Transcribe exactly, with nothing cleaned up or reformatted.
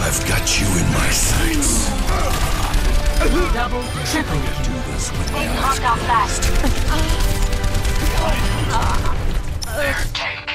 I've got you in my sights. Double, triple. Do this with my Stay eyes hot out fast. closed. They're taken.